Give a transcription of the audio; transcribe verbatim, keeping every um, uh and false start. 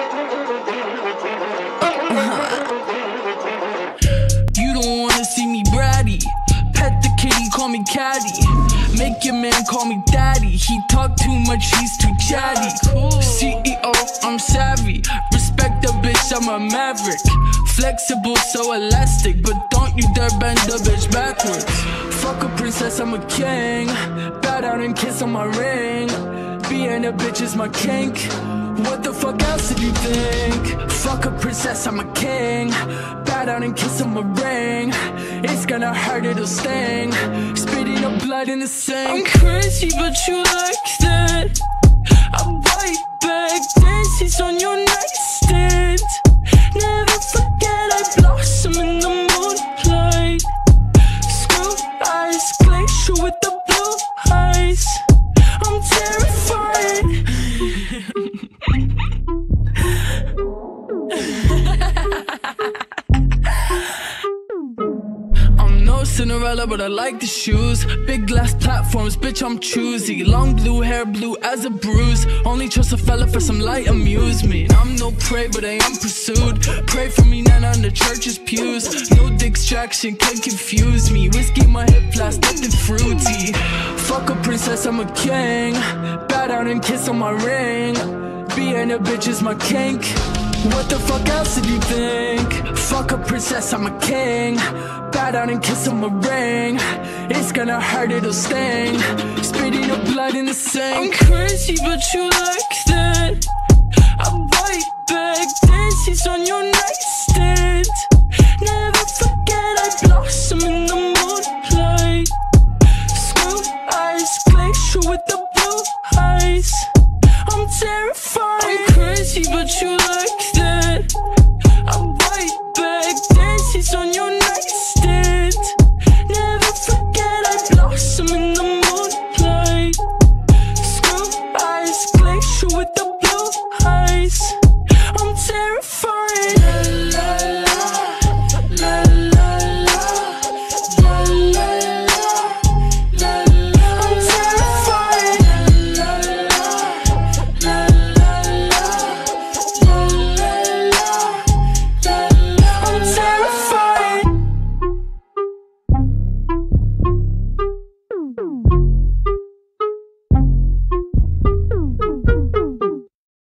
You don't wanna see me bratty. Pet the kitty, call me caddy. Make your man call me daddy. He talk too much, he's too chatty. C E O, I'm savvy. Respect the bitch, I'm a maverick. Flexible, so elastic, but don't you dare bend the bitch backwards. Fuck a princess, I'm a king. Bow down and kiss on my ring. Being a bitch is my kink. What the fuck else did you think? Fuck a princess, I'm a king. Bow down and kiss on my ring. It's gonna hurt, it'll sting. Spitting up blood in the sink. I'm crazy, but you like that. I bite back, dances on your nightstand. Never forget I blossom in the moonlight. Screw eyes, glacier with the blue eyes. I'm terrified. I'm no Cinderella, but I like the shoes. Big glass platforms, bitch, I'm choosy. Long blue hair, blue as a bruise. Only trust a fella for some light amusement. I'm no prey, but I am pursued. Pray for me, not on the church's pews. No distraction can confuse me. Whiskey, my hip flask, nothing fruity. Fuck a princess, I'm a king. Bow down and kiss on my ring. Being a bitch is my kink. What the fuck else did you think? Fuck a princess, I'm a king. Bow down and kiss on my ring. It's gonna hurt, it'll sting. Spitting up blood in the sink. I'm crazy, but you like that. I bite back, dances on your nightstand. Never forget I blossom in the moonlight. Screw eyes, glacier with the blue eyes. I'm terrified. I'm crazy, but you like